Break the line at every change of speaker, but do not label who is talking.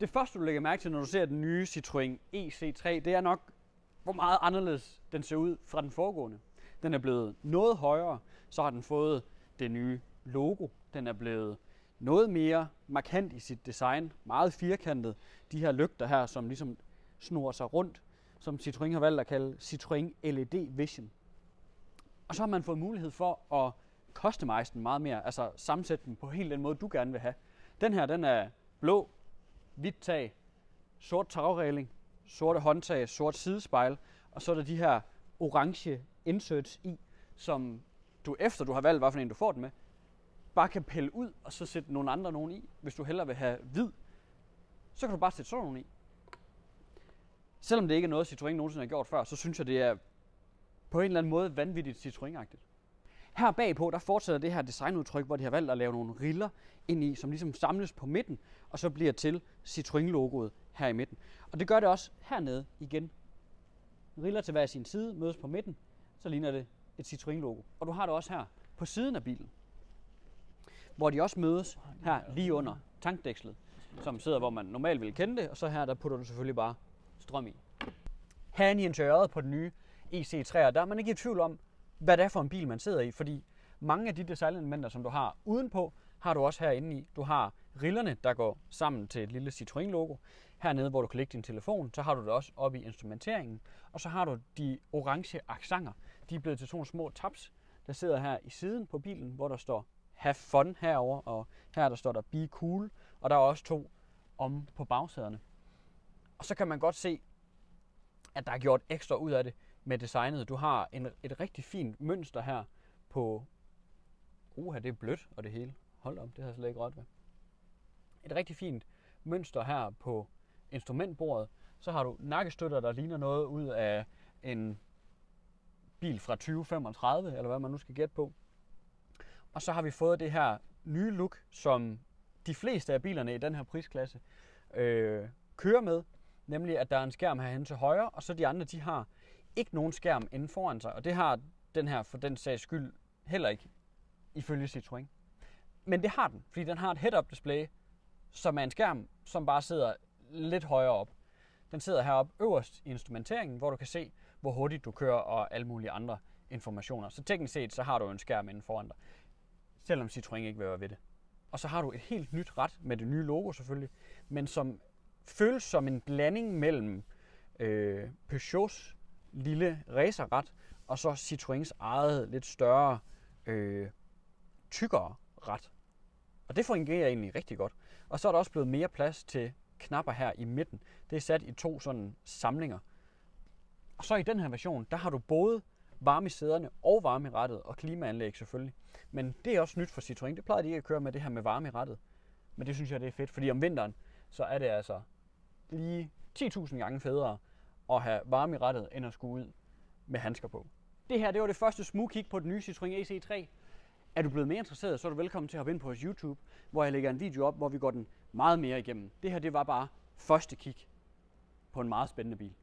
Det første, du lægger mærke til, når du ser den nye Citroën EC3, det er nok, hvor meget anderledes den ser ud fra den foregående. Den er blevet noget højere, så har den fået det nye logo. Den er blevet noget mere markant i sit design, meget firkantet. De her lygter her, som ligesom snor sig rundt, som Citroën har valgt at kalde Citroën LED Vision. Og så har man fået mulighed for at customize den meget mere, altså sammensætte den på helt den måde, du gerne vil have. Den her, den er blå, hvidt tag, sort tagræling, sorte håndtag, sort sidespejl, og så er der de her orange inserts i, som du efter du har valgt, hvad for en du får den med, bare kan pille ud og så sætte nogle andre nogen i. Hvis du hellere vil have hvid, så kan du bare sætte sådan nogen i. Selvom det ikke er noget, Citroën nogensinde har gjort før, så synes jeg, det er på en eller anden måde vanvittigt Citroën-agtigt. Her bagpå, der fortsætter det her designudtryk, hvor de har valgt at lave nogle riller ind i, som ligesom samles på midten, og så bliver til Citroën-logoet her i midten. Og det gør det også hernede igen. Riller til hver sin side, mødes på midten, så ligner det et Citroën-logo. Og du har det også her på siden af bilen, hvor de også mødes her lige under tankdækslet, som sidder, hvor man normalt ville kende det, og så her, der putter du selvfølgelig bare strøm i. Herinde i interiøret på den nye EC3'er, der er man ikke i tvivl om, hvad det er for en bil, man sidder i, fordi mange af de designelementer, som du har udenpå, har du også herinde i. Du har rillerne, der går sammen til et lille Citroën-logo. Hernede, hvor du kan lægge din telefon, så har du det også oppe i instrumenteringen. Og så har du de orange accenter. De er blevet til sådan nogle små tabs, der sidder her i siden på bilen, hvor der står Have Fun herover, og her der står der Be Cool, og der er også 2 om på bagsæderne. Og så kan man godt se, at der er gjort ekstra ud af det med designet. Du har et rigtig fint mønster her på... det er blødt og det hele. Hold op, det har jeg slet ikke råd ved. Et rigtig fint mønster her på instrumentbordet. Så har du nakkestøtter, der ligner noget ud af en bil fra 2035, eller hvad man nu skal gætte på. Og så har vi fået det her nye look, som de fleste af bilerne i den her prisklasse kører med. Nemlig, at der er en skærm herhen til højre, og så de andre, de har ikke nogen skærm inden foran sig. Og det har den her for den sags skyld heller ikke, ifølge Citroën. Men det har den, fordi den har et head-up display, som er en skærm, som bare sidder lidt højere op. Den sidder heroppe øverst i instrumenteringen, hvor du kan se, hvor hurtigt du kører og alle mulige andre informationer. Så teknisk set, så har du en skærm inden foran dig, selvom Citroën ikke vil være ved det. Og så har du et helt nyt rat med det nye logo selvfølgelig, men som føles som en blanding mellem Peugeots lille racerrat og så Citroëns eget lidt større, tykkere rat. Og det fungerer egentlig rigtig godt. Og så er der også blevet mere plads til knapper her i midten. Det er sat i 2 sådan samlinger. Og så i den her version, der har du både varme i sæderne og varme i rattet, og klimaanlæg selvfølgelig. Men det er også nyt for Citroën. Det plejede de ikke at køre med, det her med varme i rattet. Men det synes jeg, det er fedt, fordi om vinteren, så er det altså lige 10.000 gange federe at have varme i rattet, end at skulle ud med handsker på. Det her, det var det første smug kig på den nye Citroën EC3. Er du blevet mere interesseret, så er du velkommen til at hoppe ind på vores YouTube, hvor jeg lægger en video op, hvor vi går den meget mere igennem. Det her, det var bare første kig på en meget spændende bil.